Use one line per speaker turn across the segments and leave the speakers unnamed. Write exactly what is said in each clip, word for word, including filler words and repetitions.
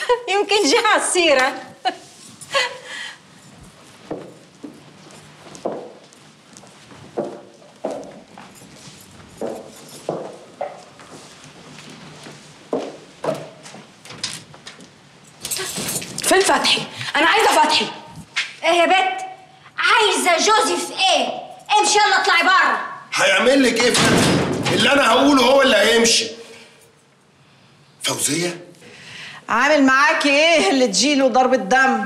يمكن جه على السيرة.
فين فتحي؟ أنا عايزة فتحي.
إيه يا بت؟ عايزة جوزي في إيه؟ امشي يلا اطلعي بره.
هيعمل لك إيه فتحي؟ اللي أنا هقوله هو اللي هيمشي. فوزية؟
عامل معاكي إيه اللي تجيله ضربة دم؟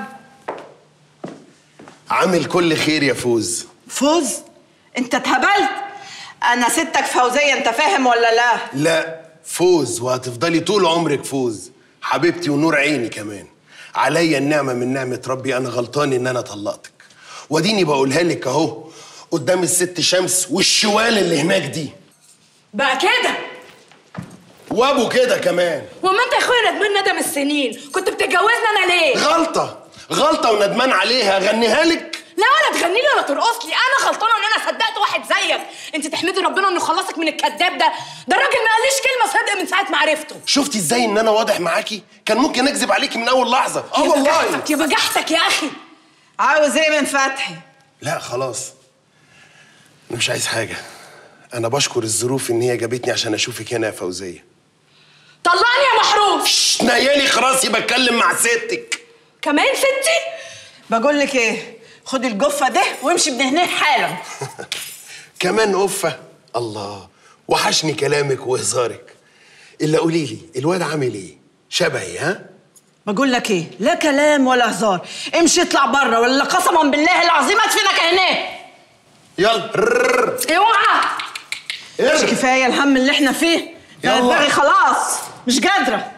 عامل كل خير يا فوز.
فوز؟ أنت اتهبلت؟ أنا ستك فوزية، أنت فاهم ولا لا؟
لا فوز، وهتفضلي طول عمرك فوز حبيبتي ونور عيني كمان. عليا النعمة من نعمة ربي، أنا غلطان إن أنا طلقتك، واديني بقولها لك أهو قدام الست شمس والشوال اللي هناك دي.
بقى كده؟
وابو كده كمان.
وما انت يا اخويا ندمان ندم السنين، كنت بتتجوزني انا ليه؟
غلطة غلطة وندمان عليها، اغنيها لك؟
لا ولا تغني لي ولا ترقص لي، انا غلطانه ان انا صدقت واحد زيك. انت تحمدي ربنا انه خلصك من الكذاب ده، ده الراجل ما قاليش كلمه صادقه من ساعه ما عرفته.
شفتي ازاي ان انا واضح معاكي؟ كان ممكن اكذب عليكي من اول لحظه. اه
يا
والله.
بجحتك يا بجحتك يا اخي.
عاوز ايه من فتحي؟
لا خلاص انا مش عايز حاجه، انا بشكر الظروف ان هي جابتني عشان اشوفك هنا يا فوزيه.
طلعني يا محروس.
شش نيالي خراسي بتكلم مع ستك.
كمان ستي؟
بقول لك ايه، خدي الجفه ده وامشي من هنا حالا.
كمان قفه؟ الله وحشني كلامك وهزارك. الا قولي لي الواد عامل ايه؟ شبهي ها؟
بقول لك ايه، لا كلام ولا هزار، امشي اطلع بره ولا قسما بالله العظيم ادفنك هنا.
يلا.
اوعى.
مش كفايه الهم اللي احنا فيه؟
يلا.
دماغي خلاص مش قادره.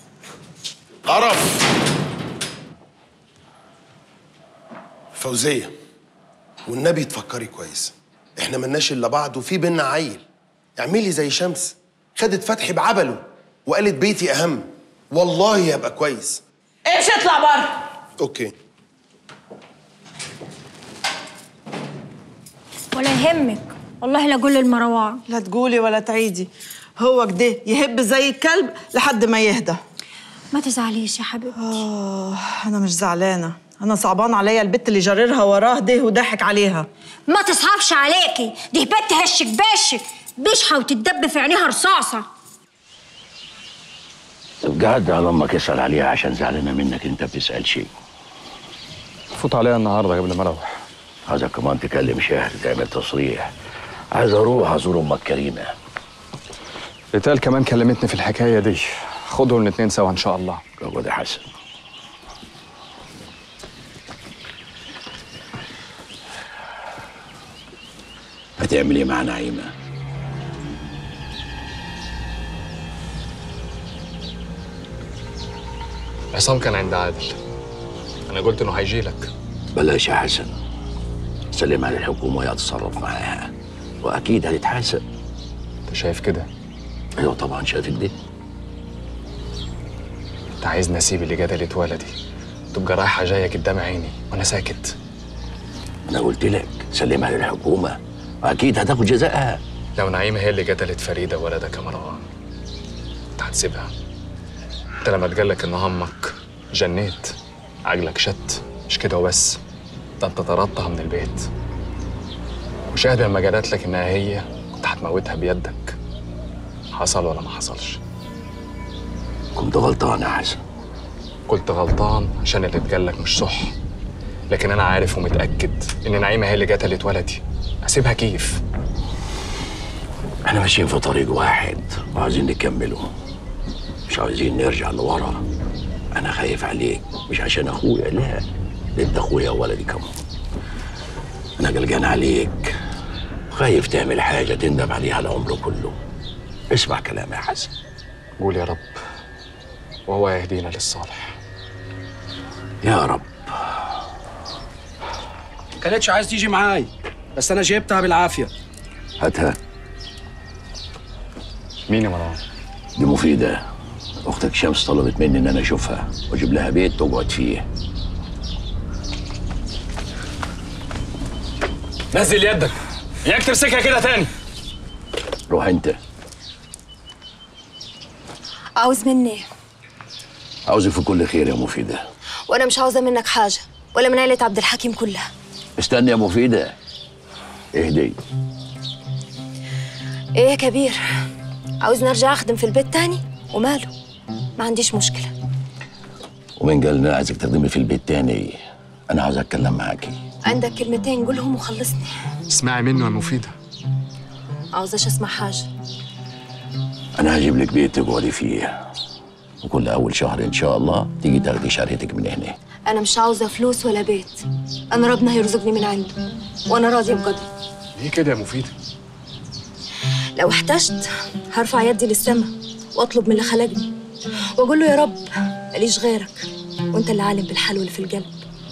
قرف. فوزيه والنبي تفكري كويس، احنا ملناش الا بعض وفي بينا عيل. اعملي زي شمس، خدت فتحي بعبله وقالت بيتي اهم، والله هبقى كويس.
امشي اطلع بره.
اوكي.
ولا يهمك والله لا اقول للمروان.
لا تقولي ولا تعيدي، هو كده يهب زي الكلب لحد ما يهدى.
ما تزعليش يا حبيبتي.
اه انا مش زعلانه، انا صعبان عليا البت اللي جررها وراه ده وضحك عليها.
ما تصعبش عليكي، دي بنت هشك باشك بيشحى وتتدب في عينيها رصاصه.
بجد على امك اسال عليها عشان زعلانه منك انت بتسال شيء.
فوت عليها النهارده قبل ما اروح.
عايزك كمان تكلم شهر تعمل تصريح، عايز اروح ازور امك كريمه.
ريتال كمان كلمتني في الحكايه دي، خدهم الاثنين سوا ان شاء الله.
اقعد يا حسن. هتعمل ايه مع نعيمه؟
عصام كان عند عادل، انا قلت انه هيجي لك.
بلاش يا حسن، سلمها للحكومه وهي هتتصرف معاها واكيد هتتحاسب.
انت شايف كده؟
ايوه طبعا شايف كده.
انت عايزني اسيب اللي قتلت ولدي تبقى رايحه جايه قدام عيني وانا ساكت؟
انا قلت لك سلمها للحكومه واكيد هتاخد جزائها.
لو نعيمه هي اللي قتلت فريده ولدك يا مروان انت هتسيبها؟ انت لما اتقالك ان امك جنيت عقلك شت، مش كده وبس، ده انت طردتها من البيت. وشاهد لما قالت لك انها هي كنت هتموتها بيدك. حصل ولا ما حصلش؟
كنت غلطان يا حسن.
كنت غلطان عشان اللي اتقالك مش صح، لكن انا عارف ومتاكد ان نعيمه هي اللي قتلت ولدي. اسيبها كيف؟
احنا ماشيين في طريق واحد وعايزين نكمله، مش عايزين نرجع لورا. انا خايف عليك مش عشان اخويا، لا، انت اخويا وولدي كمان. انا قلقان عليك، خايف تعمل حاجه تندم عليها العمر كله. اسمع كلامي يا حسن.
قول يا رب وهو يهدينا للصالح.
يا رب.
كانتش عايز تيجي معاي بس انا جبتها بالعافيه.
هاتها.
مين يا مروان؟
دي مفيده، اختك شمس طلبت مني ان انا اشوفها واجيب لها بيت تقعد فيه.
نزل يدك، اياك تمسكها كده تاني.
روح انت.
عاوز مني
عاوزك في كل خير يا مفيدة.
وانا مش عاوزه منك حاجه ولا من عيله عبد الحكيم كلها.
استني يا مفيدة، اهدي.
ايه يا كبير، عاوزني ارجع اخدم في البيت تاني؟ وماله، ما عنديش مشكله.
ومين قال ان انا عايزك تخدمي في البيت تاني؟ انا عاوز اتكلم معاكي.
عندك كلمتين قولهم وخلصني.
اسمعي منه يا مفيدة.
عاوزاش اسمع حاجه.
انا هجيب لك بيت تقعدي فيه، وكل اول شهر ان شاء الله تيجي تاخدي شهرتك من هنا.
انا مش عاوزه فلوس ولا بيت، انا ربنا هيرزقني من عنده وانا راضيه بقدره.
ليه كده يا مفيدة؟
لو احتجت هرفع يدي للسما واطلب من اللي خلقني واقول له يا رب ماليش غيرك وانت اللي عالم بالحلو اللي في القلب.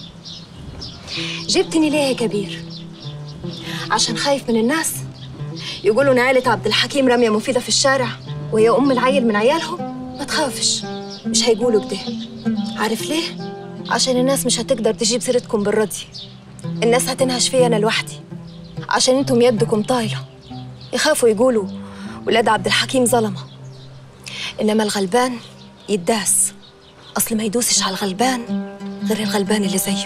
جبتني ليه يا كبير؟ عشان خايف من الناس يقولوا ان عيلة عبد الحكيم رامية مفيدة في الشارع وهي ام العيل من عيالهم؟ ما تخافش، مش هيقولوا كده. عارف ليه؟ عشان الناس مش هتقدر تجيب سيرتكم بالرضي. الناس هتنهش فيا انا لوحدي عشان انتم يدكم طايله. يخافوا يقولوا ولاد عبد الحكيم ظلمه، انما الغلبان يداس. اصل ما يدوسش على الغلبان غير الغلبان اللي زيه.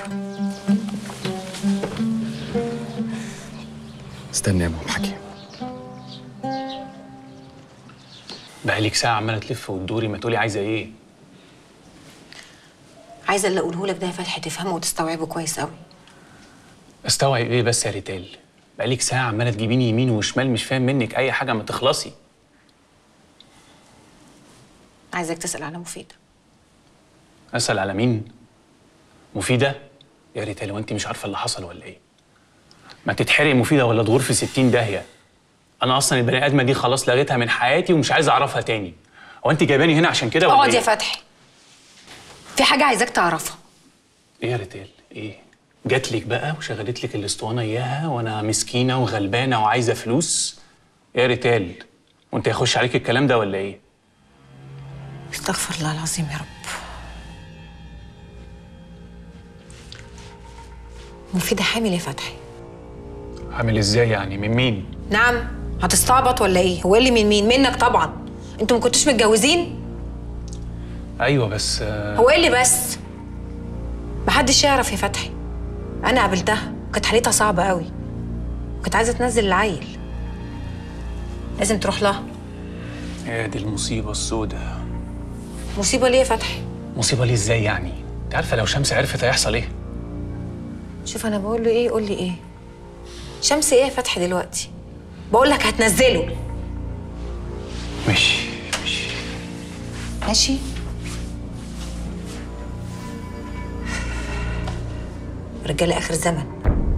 استني يا ام الحكيم.
بقالك ساعة عمالة تلف وتدوري، ما تقولي عايزة ايه؟
عايزة اللي اقوله لك ده يا فتحي تفهمه وتستوعبه كويس قوي.
استوعب ايه بس يا ريتال؟ بقالك ساعة عمالة تجيبيني يمين وشمال، مش فاهم منك أي حاجة، ما تخلصي.
عايزك تسأل على مفيدة.
أسأل على مين؟ مفيدة؟ يا ريتال وأنت مش عارفة اللي حصل ولا إيه؟ ما تتحرق مفيدة ولا تغور في ستين داهية. أنا أصلا البني آدمة دي خلاص لغيتها من حياتي ومش عايز أعرفها تاني. هو أنت جايباني هنا عشان كده ولا إيه؟
اقعد يا فتحي. في حاجة عايزاك تعرفها.
إيه يا ريتال؟ إيه؟ جات لك بقى وشغلت لك الاسطوانه اياها وانا مسكينه وغلبانه وعايزه فلوس؟ يا ريتال وانت هيخش عليك الكلام ده ولا ايه؟
استغفر الله العظيم يا رب. مفيدة حامل يا فتحي.
حامل ازاي يعني؟ من مين؟
نعم، هتستعبط ولا ايه؟ هو اللي من مين؟ منك طبعا. انتوا ما كنتوش متجوزين؟
ايوه بس
هو ايه اللي بس؟ محدش يعرف يا فتحي. أنا قابلتها وكانت حالتها صعبة قوي وكانت عايزة تنزل العيل. لازم تروح لها.
يا دي المصيبة السوداء.
مصيبة ليه يا فتحي؟
مصيبة ليه ازاي يعني؟ انت عارفة لو شمس عرفت هيحصل ايه؟
شوف أنا بقول له إيه قول لي إيه. شمس إيه يا فتحي دلوقتي؟ بقول لك هتنزله.
ماشي ماشي
ماشي. رجالة آخر زمن.